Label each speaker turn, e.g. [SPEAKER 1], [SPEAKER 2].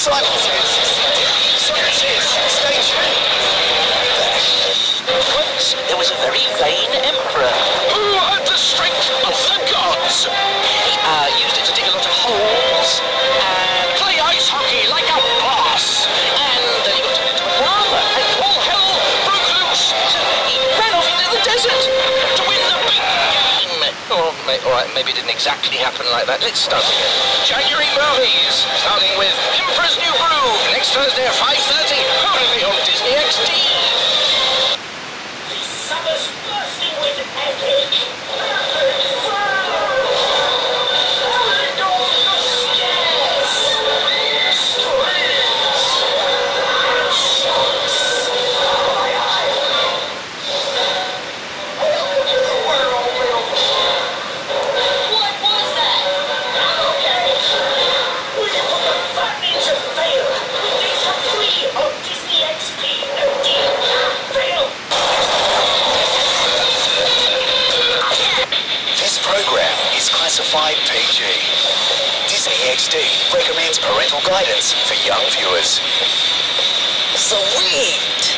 [SPEAKER 1] Silences. Stay tuned.
[SPEAKER 2] Once there was a very vain emperor
[SPEAKER 3] Who had the strength of the gods?
[SPEAKER 2] He used it to dig a lot of holes and
[SPEAKER 3] Play ice hockey like a boss.
[SPEAKER 2] and then he got turned into a llama and
[SPEAKER 3] All hell broke loose
[SPEAKER 2] so he ran off into the desert.
[SPEAKER 3] to win the big game.
[SPEAKER 2] Oh, all right, maybe it didn't exactly happen like that. Let's start again.
[SPEAKER 3] January movies, starting with Emperor's New Groove, next Thursday at 5:30, only on Disney XD.
[SPEAKER 4] This summer's bursting with epic fun. And all the scares, screams, and shocks. What was that? Okay. We can put the fun into fail with these for free on Disney XD. Fail.
[SPEAKER 1] This program is classified PG. Disney XD recommends parental guidance for young viewers. Sweet!